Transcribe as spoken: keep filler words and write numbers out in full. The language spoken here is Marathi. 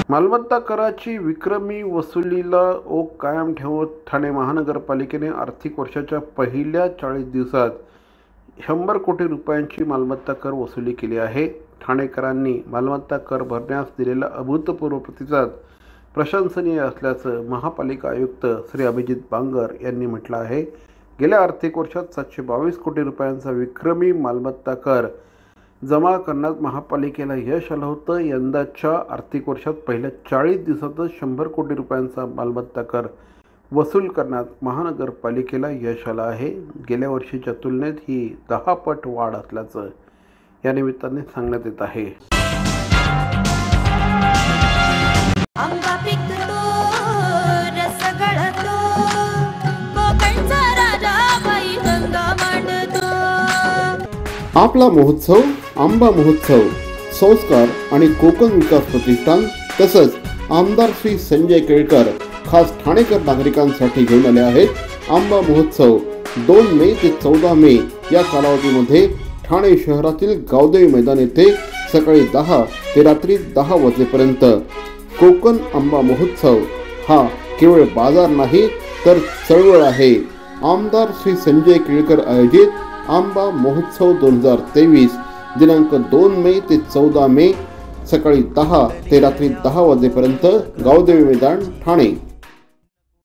मालमत्ता कराची विक्रमी वसुलीला ओघ कायम ठेवत ठाणे महानगरपालिकेने आर्थिक वर्षाच्या पहिल्या चाळीस दिवसात शंभर कोटी रुपयांची मालमत्ता कर वसुली केली आहे. ठाणेकरांनी मालमत्ता कर भरण्यास दिलेला अभूतपूर्व प्रतिसाद प्रशंसनीय असल्याचं महापालिका आयुक्त श्री अभिजित बांगर यांनी म्हटलं आहे. गेल्या आर्थिक वर्षात सातशे बावीस कोटी रुपयांचा विक्रमी मालमत्ता कर जमा करण्यात महापालिकेला यश आलं होतं. यंदाच्या आर्थिक वर्षात पहिल्या चाळीस दिवसातच शंभर कोटी रुपयांचा मालमत्ता कर वसूल करण्यात महानगरपालिकेला यश आलं आहे. गेल्या वर्षीच्या तुलनेत ही दहा पट वाढ असल्याचं या निमित्ताने सांगण्यात येत आहे. आपला महोत्सव आंबा महोत्सव संस्कार आणि कोकण विकास प्रतिष्ठान तसंच आमदार श्री संजय केळकर खास ठाणेकर नागरिकांसाठी घेऊन आले आहेत. आंबा महोत्सव दोन मे ते चौदा मे या कालावधीमध्ये ठाणे शहरातील गावदेवी मैदान येथे सकाळी दहा ते रात्री दहा वाजेपर्यंत. कोकण आंबा महोत्सव हा केवळ बाजार नाही तर चळवळ आहे. आमदार श्री संजय केळकर आयोजित आंबा महोत्सव दोन हजार तेवीस दिनांक दोन मे ते चौदा मे सकाळी दहा ते रात्री दहा वाजेपर्यंत गावदेवी मैदान ठाणे.